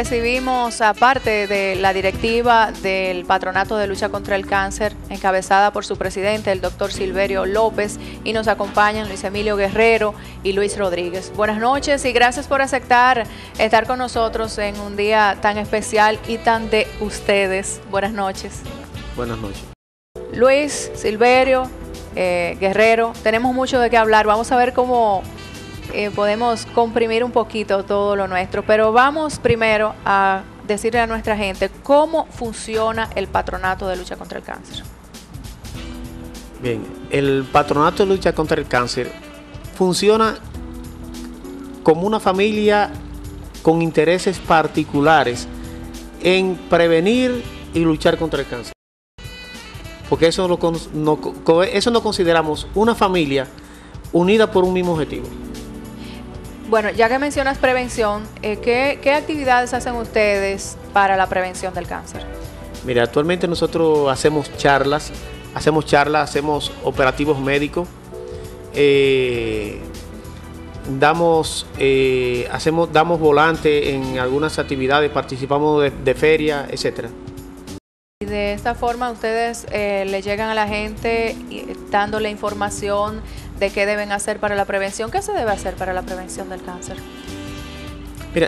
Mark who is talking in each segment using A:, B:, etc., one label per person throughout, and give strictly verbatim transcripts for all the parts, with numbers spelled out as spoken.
A: Recibimos, aparte de la directiva del Patronato de Lucha contra el Cáncer, encabezada por su presidente, el doctor Silverio López, y nos acompañan Luis Emilio Guerrero y Luis Rodríguez. Buenas noches y gracias por aceptar estar con nosotros en un día tan especial y tan de ustedes. Buenas noches.
B: Buenas noches.
A: Luis, Silverio, eh, Guerrero, tenemos mucho de qué hablar. Vamos a ver cómo Eh, podemos comprimir un poquito todo lo nuestro, pero vamos primero a decirle a nuestra gente cómo funciona el Patronato de Lucha contra el Cáncer.
B: Bien, el Patronato de Lucha contra el Cáncer funciona como una familia con intereses particulares en prevenir y luchar contra el cáncer, porque eso no, no, eso no consideramos una familia unida por un mismo objetivo.
A: Bueno, ya que mencionas prevención, eh, ¿qué, ¿qué actividades hacen ustedes para la prevención del cáncer?
B: Mira, actualmente nosotros hacemos charlas, hacemos charlas, hacemos operativos médicos, eh, damos, eh, hacemos, damos volante en algunas actividades, participamos de, de ferias, etcétera.
A: Y de esta forma ustedes eh, le llegan a la gente y, dándole información de qué deben hacer para la prevención. ¿Qué se debe hacer para la prevención del cáncer?
B: Mira,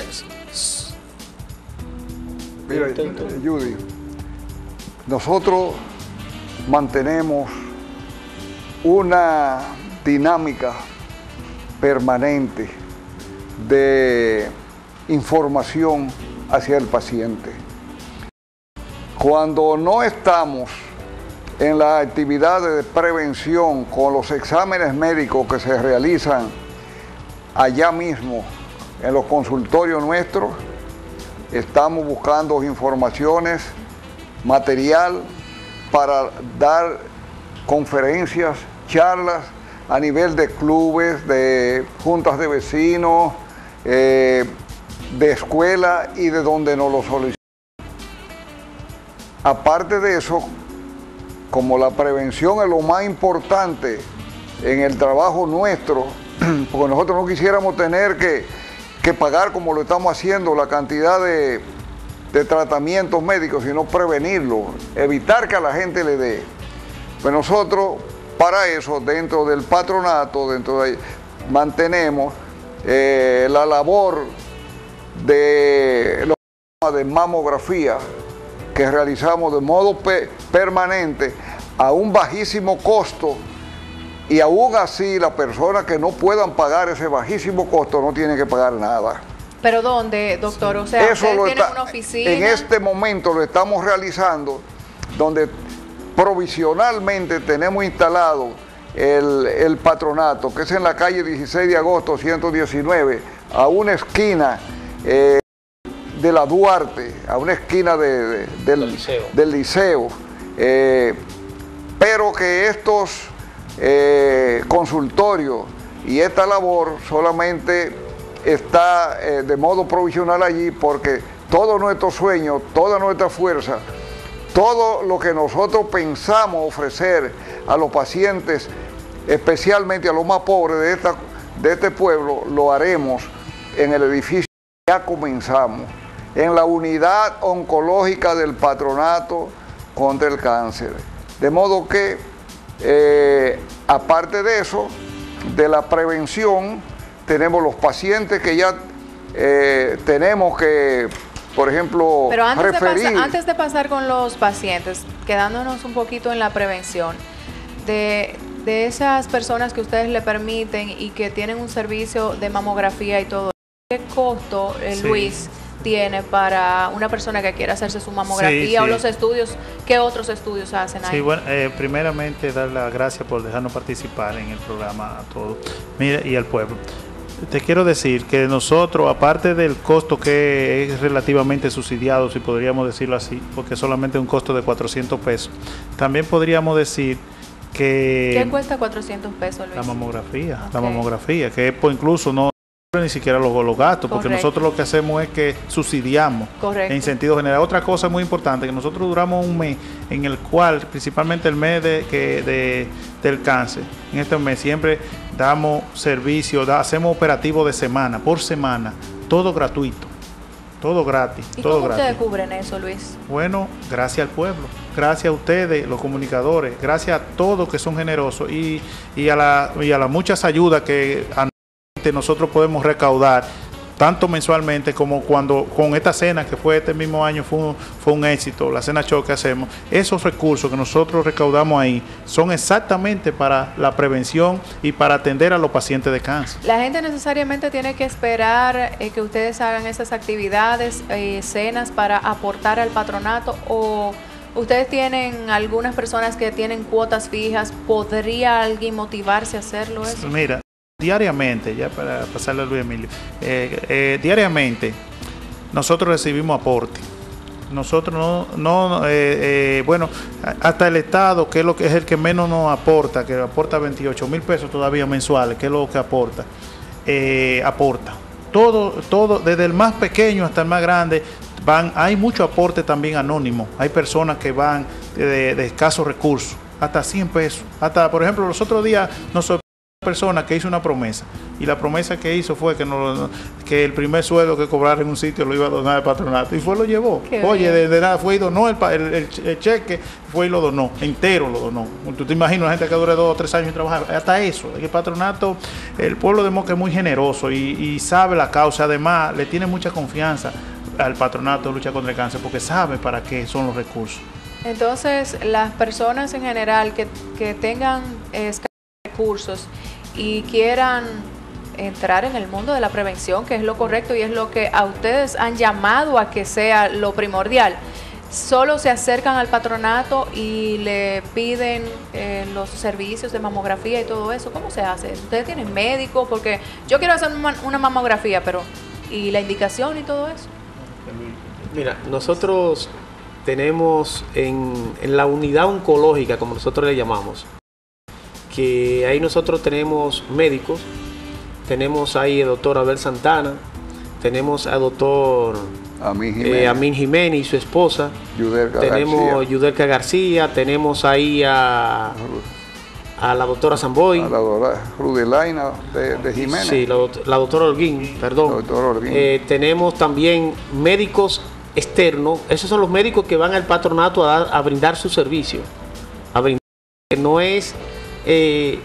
C: Mira, Judy, nosotros mantenemos una dinámica permanente de información hacia el paciente. Cuando no estamos en las actividades de prevención con los exámenes médicos que se realizan allá mismo en los consultorios nuestros, estamos buscando informaciones, material para dar conferencias, charlas a nivel de clubes, de juntas de vecinos, eh, de escuela y de donde nos lo solicitan. Aparte de eso, como la prevención es lo más importante en el trabajo nuestro, porque nosotros no quisiéramos tener que, que pagar como lo estamos haciendo la cantidad de, de tratamientos médicos, sino prevenirlo, evitar que a la gente le dé. Pues nosotros, para eso, dentro del patronato, dentro de mantenemos eh, la labor de, de mamografía, que realizamos de modo pe permanente a un bajísimo costo, y aún así las personas que no puedan pagar ese bajísimo costo no tienen que pagar nada.
A: ¿Pero dónde, doctor? O sea,
C: eso lo
A: ¿ustedes tienen
C: está,
A: una oficina?
C: En este momento lo estamos realizando, donde provisionalmente tenemos instalado el, el patronato, que es en la calle dieciséis de agosto ciento diecinueve, a una esquina eh, de la Duarte, a una esquina de, de, del, del liceo, del liceo eh, pero que estos eh, consultorios y esta labor solamente está eh, de modo provisional allí, porque todo nuestro sueño, toda nuestra fuerza, todo lo que nosotros pensamos ofrecer a los pacientes, especialmente a los más pobres de, esta, de este pueblo, lo haremos en el edificio que ya comenzamos, en la unidad oncológica del Patronato contra el Cáncer. De modo que, eh, aparte de eso, de la prevención, tenemos los pacientes que ya eh, tenemos que, por ejemplo,
A: Pero antes
C: referir.
A: De pasar, antes de pasar con los pacientes, quedándonos un poquito en la prevención, de, de esas personas que ustedes le permiten y que tienen un servicio de mamografía y todo, ¿qué costo, eh, sí. Luis, tiene para una persona que quiera hacerse su mamografía sí, sí. o los estudios? ¿Qué otros estudios hacen ahí?
D: Sí, bueno, eh, primeramente dar las gracias por dejarnos participar en el programa a todos. Mira, y al pueblo. Te quiero decir que nosotros, aparte del costo que es relativamente subsidiado, si podríamos decirlo así, porque solamente un costo de cuatrocientos pesos, también podríamos decir que...
A: ¿Qué cuesta cuatrocientos pesos, Luis?
D: La mamografía, okay. la mamografía, que pues, incluso no ni siquiera los, los gastos, porque Correcto. nosotros lo que hacemos es que subsidiamos Correcto. en sentido general. Otra cosa muy importante, que nosotros duramos un mes en el cual, principalmente el mes de, que, de, del cáncer, en este mes siempre damos servicio, da, hacemos operativos de semana, por semana, todo gratuito. todo gratis.
A: ¿Y
D: todo
A: cómo
D: gratis.
A: ustedes cubren eso, Luis?
D: Bueno, gracias al pueblo, gracias a ustedes, los comunicadores, gracias a todos que son generosos y, y, a, la, y a las muchas ayudas que nosotros podemos recaudar, tanto mensualmente como cuando con esta cena que fue este mismo año fue un, fue un éxito, la cena show que hacemos. Esos recursos que nosotros recaudamos ahí son exactamente para la prevención y para atender a los pacientes de cáncer.
A: La gente necesariamente tiene que esperar eh, que ustedes hagan esas actividades, eh, cenas para aportar al patronato, o ustedes tienen algunas personas que tienen cuotas fijas. ¿Podría alguien motivarse a hacerlo eso?
D: Mira, diariamente, ya para pasarle a Luis Emilio, eh, eh, diariamente nosotros recibimos aporte. Nosotros no, no eh, eh, bueno, hasta el Estado, que es lo que es el que menos nos aporta, que aporta veintiocho mil pesos todavía mensuales, que es lo que aporta, eh, aporta. Todo, todo, desde el más pequeño hasta el más grande, van, hay mucho aporte también anónimo. Hay personas que van de, de escasos recursos, hasta cien pesos. Hasta, por ejemplo, los otros días nos persona que hizo una promesa, y la promesa que hizo fue que no, que el primer sueldo que cobrara en un sitio lo iba a donar al patronato, y fue lo llevó.
A: Qué
D: Oye,
A: bien.
D: de, de nada, fue y donó el, el, el, el cheque, fue y lo donó, entero lo donó. Tú te imaginas la gente que dure dos o tres años trabajar, hasta eso. El patronato, el pueblo de Moca es muy generoso y, y sabe la causa, además le tiene mucha confianza al patronato de lucha contra el cáncer, porque sabe para qué son los recursos.
A: Entonces, las personas en general que, que tengan escasos recursos y quieran entrar en el mundo de la prevención, que es lo correcto y es lo que a ustedes han llamado a que sea lo primordial, solo se acercan al patronato y le piden eh, los servicios de mamografía y todo eso. ¿Cómo se hace? ¿Ustedes tienen médico? Porque yo quiero hacer una, una mamografía, pero ¿y la indicación y todo eso?
B: Mira, nosotros tenemos en, en la unidad oncológica, como nosotros le llamamos, que ahí nosotros tenemos médicos, tenemos ahí al doctor Abel Santana, tenemos al doctor
C: Amín Jiménez,
B: eh, Amín Jiménez y su esposa,
C: Yudelka
B: tenemos
C: García.
B: Yudelka García, tenemos ahí a, a la doctora Zamboy,
C: A la doctora Rudelaina de, de Jiménez.
B: sí, la, doct- la doctora Holguín, perdón.
C: La doctora Holguín.
B: Eh, tenemos también médicos externos, esos son los médicos que van al patronato a, dar- a brindar su servicio, a brindar, no es... Eh,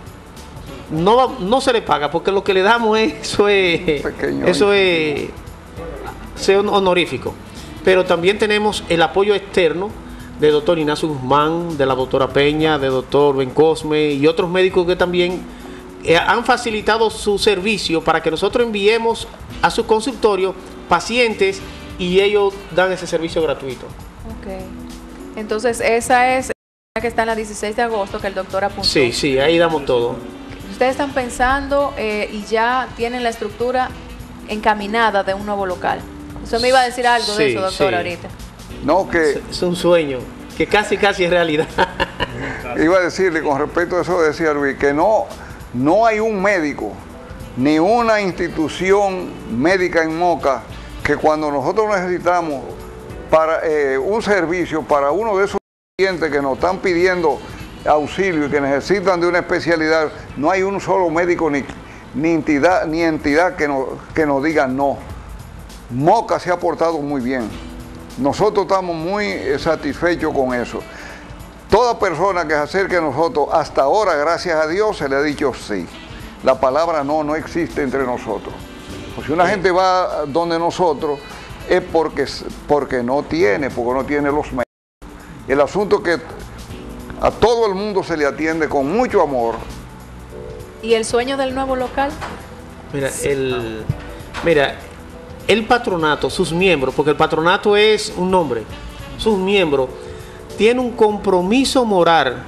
B: no, va- no se le paga porque lo que le damos es, eso es,
C: Pequeño
B: eso es, sea honorífico. Pero también tenemos el apoyo externo del doctor Ignacio Guzmán, de la doctora Peña, del doctor Ben Cosme y otros médicos que también eh, han facilitado su servicio para que nosotros enviemos a su consultorio pacientes y ellos dan ese servicio gratuito.
A: Ok. Entonces, esa es la que está en la dieciséis de agosto que el doctor apuntó.
B: Sí, sí, ahí damos todo.
A: Ustedes están pensando eh, y ya tienen la estructura encaminada de un nuevo local. Usted me iba a decir algo de
B: Sí,
A: eso, doctor,
B: sí.
A: ahorita.
C: No, que
B: Es un sueño que casi casi es realidad.
C: iba a decirle con respecto a eso, decía Luis, que no, no hay un médico ni una institución médica en Moca que cuando nosotros necesitamos para eh, un servicio para uno de esos pacientes que nos están pidiendo auxilio y que necesitan de una especialidad, no hay un solo médico ni, ni entidad, ni entidad que, nos, que nos diga no. Moca se ha portado muy bien. Nosotros estamos muy eh, satisfechos con eso. Toda persona que se acerque a nosotros, hasta ahora, gracias a Dios, se le ha dicho sí. La palabra no no existe entre nosotros. Pues si una gente va donde nosotros, es porque, porque no tiene, porque no tiene los medios. El asunto es que a todo el mundo se le atiende con mucho amor.
A: ¿Y el sueño del nuevo local?
B: Mira, el, mira, el patronato, sus miembros, porque el patronato es un nombre, sus miembros tienen un compromiso moral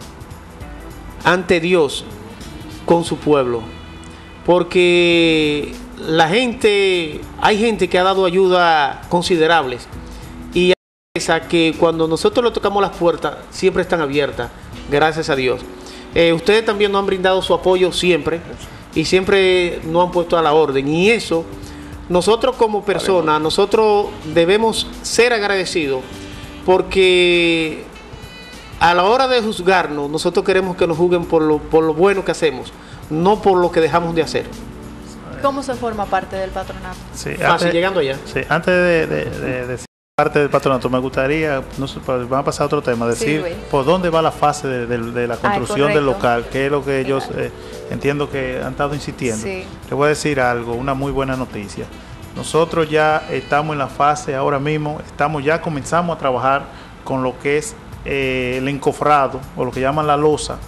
B: ante Dios con su pueblo, porque la gente, hay gente que ha dado ayuda considerables y a que cuando nosotros le tocamos las puertas siempre están abiertas, gracias a Dios. Eh, ustedes también nos han brindado su apoyo siempre y siempre nos han puesto a la orden, y eso nosotros como personas, nosotros debemos ser agradecidos, porque a la hora de juzgarnos, nosotros queremos que nos juzguen por lo, por lo bueno que hacemos, no por lo que dejamos de hacer.
A: ¿Cómo se forma parte del patronato?
D: Sí,
B: Fácil,
D: antes,
B: llegando allá.
D: Sí, antes de, de, de decir parte del patronato, me gustaría, no sé, vamos a pasar a otro tema, decir
A: Sí,
D: por dónde va la fase de, de, de la construcción
A: Ay,
D: del
A: correcto.
D: local, que es lo que ellos
A: Claro.
D: eh, entiendo que han estado insistiendo.
A: Sí.
D: Les voy a decir algo, una muy buena noticia. Nosotros ya estamos en la fase, ahora mismo, estamos ya comenzamos a trabajar con lo que es eh, el encofrado, o lo que llaman la losa,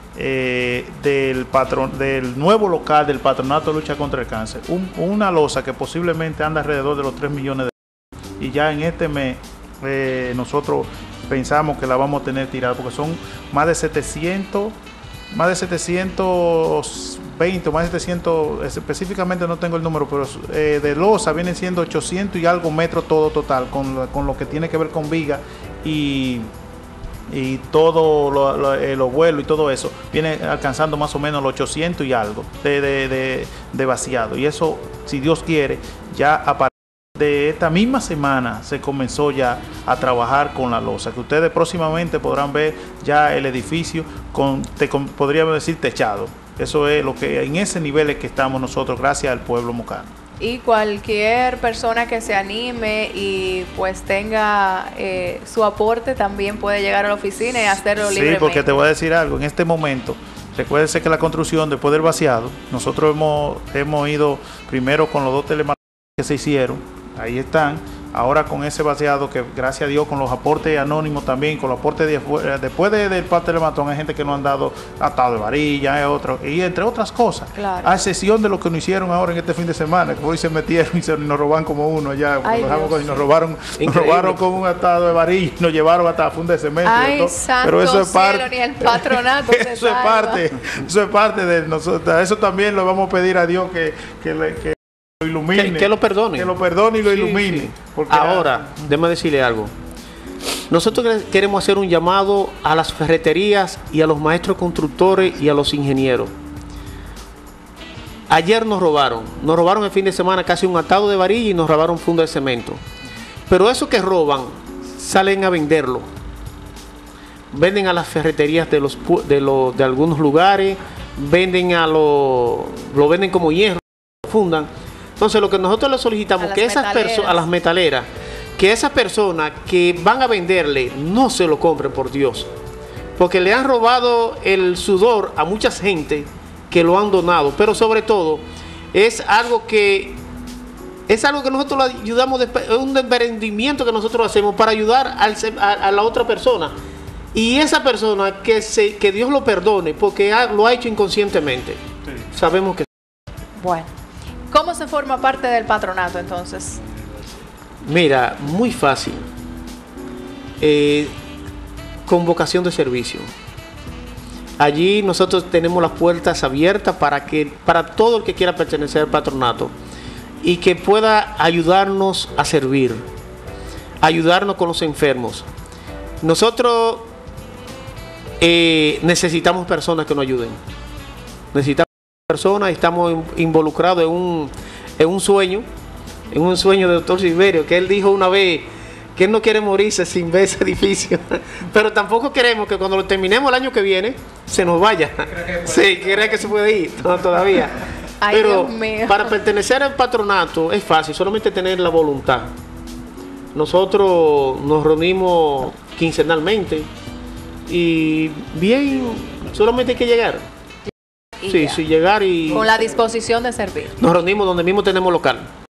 D: eh, del patron, del nuevo local del Patronato de Lucha contra el Cáncer. Un, una losa que posiblemente anda alrededor de los tres millones de dólares. Y ya en este mes eh, nosotros pensamos que la vamos a tener tirada, porque son más de setecientos, más de setecientos veinte, más de setecientos, específicamente no tengo el número, pero eh, de losa vienen siendo ochocientos y algo metros todo total, con, lo- con lo que tiene que ver con viga y, y todo lo, lo- eh, los vuelos y todo eso, viene alcanzando más o menos los ochocientos y algo de, de, de, de vaciado. Y eso, si Dios quiere, ya a partir de esta misma semana se comenzó ya a trabajar con la losa, que ustedes próximamente podrán ver ya el edificio con, te, con podríamos decir, techado. Eso es lo que en ese nivel es que estamos nosotros, gracias al pueblo mocano.
A: Y cualquier persona que se anime y pues tenga eh, su aporte también puede llegar a la oficina y hacerlo
D: Sí,
A: libremente.
D: porque te voy a decir algo, en este momento, recuérdense que la construcción después del vaciado, nosotros hemos, hemos ido primero con los dos telemarcadores que se hicieron, ahí están. Ahora con ese vaciado que gracias a Dios con los aportes anónimos también, con los aportes de afuera, después de, del parte del matón hay gente que nos han dado atado de varilla, hay otro, y entre otras cosas,
A: Claro.
D: a excepción de lo que nos hicieron ahora en este fin de semana, que hoy se metieron y se, nos roban como uno allá, porque
A: Ay,
D: nos, dejamos
A: Dios.
D: con- y nos robaron, nos
B: Increíble.
D: robaron con un atado de varilla, nos llevaron hasta la funda de cemento. y de
A: Ay,
D: todo.
A: santo
D: Pero eso es
A: cielo,
D: parte,
A: ni el patronato se
D: eso es
A: salva.
D: parte, eso es parte de nosotros. Eso también lo vamos a pedir a Dios que, que, le- que lo ilumine,
B: Que, que lo perdone.
D: que lo perdone y lo
B: Sí,
D: ilumine.
B: sí.
D: Porque
B: Ahora, déjame decirle algo. Nosotros quere- queremos hacer un llamado a las ferreterías y a los maestros constructores y a los ingenieros. Ayer nos robaron, nos robaron el fin de semana casi un atado de varilla y nos robaron funda de cemento. Pero eso que roban, salen a venderlo. Venden a las ferreterías de los pu- de, los, de algunos lugares, venden a los, lo venden como hierro, fundan. Entonces lo que nosotros le solicitamos
A: A las
B: que esas
A: metaleras.
B: personas, a las metaleras, que esas personas que van a venderle no se lo compren, por Dios, porque le han robado el sudor a mucha gente que lo han donado, pero sobre todo es algo que es algo que nosotros le ayudamos, de- es un emprendimiento que nosotros hacemos para ayudar al se- a, a la otra persona, y esa persona que se que Dios lo perdone porque ha- lo ha hecho inconscientemente. Sabemos que
A: Bueno, ¿cómo se forma parte del patronato entonces?
B: Mira, muy fácil. Eh, convocación de servicio. Allí nosotros tenemos las puertas abiertas para que para todo el que quiera pertenecer al patronato y que pueda ayudarnos a servir, ayudarnos con los enfermos. Nosotros eh, necesitamos personas que nos ayuden. Necesitamos personas, estamos in- involucrados en un, en un sueño, en un sueño de doctor Silverio, que él dijo una vez que él no quiere morirse sin ver ese edificio, pero tampoco queremos que cuando lo terminemos el año que viene se nos vaya. Sí, cree que se puede ir, no, todavía.
A: Ay,
B: Pero
A: Dios mío.
B: para pertenecer al patronato es fácil, solamente tener la voluntad. Nosotros nos reunimos quincenalmente y bien, solamente hay que llegar.
A: Y
B: Sí,
A: ya.
B: sí, llegar y
A: Con la disposición de servir.
B: nos reunimos donde mismo tenemos local.